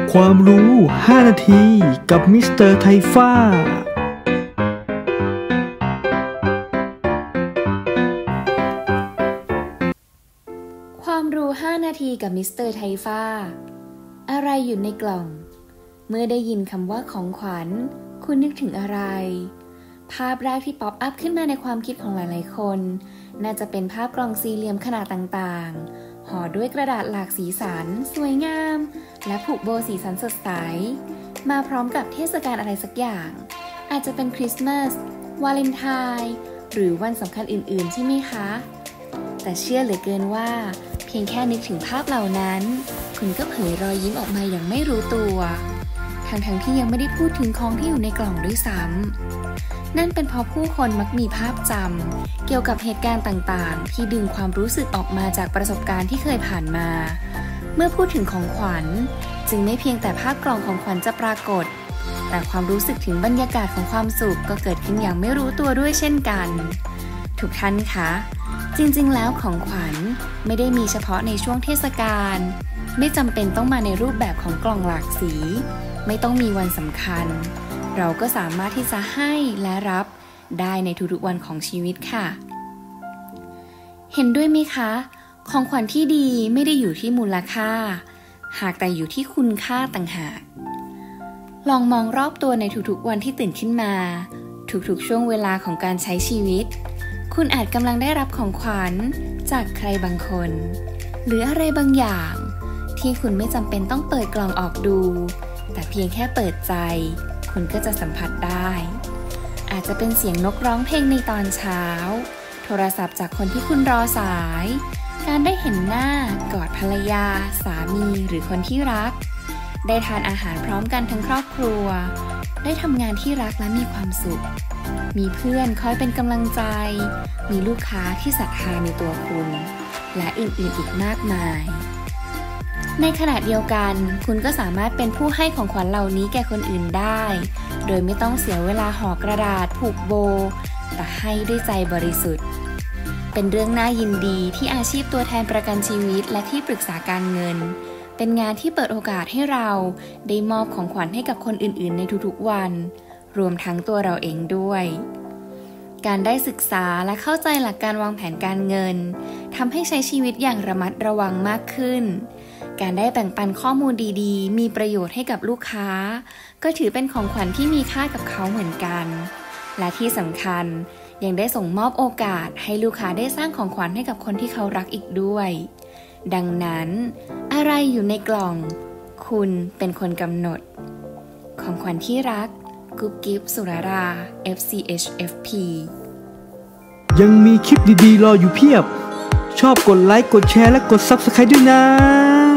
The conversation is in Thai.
ความรู้5นาทีกับมิสเตอร์ไทฟ้าความรู้5นาทีกับมิสเตอร์ไทฟ้าอะไรอยู่ในกล่องเมื่อได้ยินคำว่าของขวัญคุณนึกถึงอะไรภาพแรกที่ป๊อปอัพขึ้นมาในความคิดของหลายๆคนน่าจะเป็นภาพกล่องสี่เหลี่ยมขนาดต่างๆห่อด้วยกระดาษหลากสีสันสวยงามและผูกโบว์สีสันสดใสมาพร้อมกับเทศกาลอะไรสักอย่างอาจจะเป็นคริสต์มาสวาเลนไทน์หรือวันสำคัญอื่นๆใช่ไหมคะแต่เชื่อเหลือเกินว่าเพียงแค่นึกถึงภาพเหล่านั้นคุณก็เผยรอยยิ้มออกมาอย่างไม่รู้ตัวทั้งที่ยังไม่ได้พูดถึงของที่อยู่ในกล่องด้วยซ้ำนั่นเป็นเพราะผู้คนมักมีภาพจำเกี่ยวกับเหตุการณ์ต่างๆที่ดึงความรู้สึกออกมาจากประสบการณ์ที่เคยผ่านมาเมื่อพูดถึงของขวัญจึงไม่เพียงแต่ภาพกล่องของขวัญจะปรากฏแต่ความรู้สึกถึงบรรยากาศของความสุขก็เกิดขึ้นอย่างไม่รู้ตัวด้วยเช่นกันทุกท่านคะจริงๆแล้วของขวัญไม่ได้มีเฉพาะในช่วงเทศกาลไม่จำเป็นต้องมาในรูปแบบของกล่องหลากสีไม่ต้องมีวันสำคัญเราก็สามารถที่จะให้และรับได้ในทุกๆวันของชีวิตค่ะเห็นด้วยไหมคะของขวัญที่ดีไม่ได้อยู่ที่มูลค่าหากแต่อยู่ที่คุณค่าต่างหากลองมองรอบตัวในทุกๆวันที่ตื่นขึ้นมาทุกๆช่วงเวลาของการใช้ชีวิตคุณอาจกำลังได้รับของขวัญจากใครบางคนหรืออะไรบางอย่างที่คุณไม่จำเป็นต้องเปิดกล่องออกดูแต่เพียงแค่เปิดใจคุณก็จะสัมผัสได้อาจจะเป็นเสียงนกร้องเพลงในตอนเช้าโทรศัพท์จากคนที่คุณรอสายการได้เห็นหน้ากอดภรรยาสามีหรือคนที่รักได้ทานอาหารพร้อมกันทั้งครอบครัวได้ทำงานที่รักและมีความสุขมีเพื่อนคอยเป็นกำลังใจมีลูกค้าที่ศรัทธาในตัวคุณและอื่นๆอีกมากมายในขณะเดียวกันคุณก็สามารถเป็นผู้ให้ของขวัญเหล่านี้แก่คนอื่นได้โดยไม่ต้องเสียเวลาห่อกระดาษผูกโบแต่ให้ด้วยใจบริสุทธิ์เป็นเรื่องน่ายินดีที่อาชีพตัวแทนประกันชีวิตและที่ปรึกษาการเงินเป็นงานที่เปิดโอกาสให้เราได้มอบของขวัญให้กับคนอื่นๆในทุกๆวันรวมทั้งตัวเราเองด้วยการได้ศึกษาและเข้าใจหลักการวางแผนการเงินทำให้ใช้ชีวิตอย่างระมัดระวังมากขึ้นการได้แบ่งปันข้อมูลดีๆมีประโยชน์ให้กับลูกค้าก็ถือเป็นของขวัญที่มีค่ากับเขาเหมือนกันและที่สำคัญยังได้ส่งมอบโอกาสให้ลูกค้าได้สร้างของขวัญให้กับคนที่เขารักอีกด้วยดังนั้นอะไรอยู่ในกล่องคุณเป็นคนกำหนดของขวัญที่รักกุ๊บกิ๊บสุรารา FCHFP ยังมีคลิปดีๆรออยู่เพียบชอบกดไลค์กดแชร์และกด Subscribe ด้วยนะ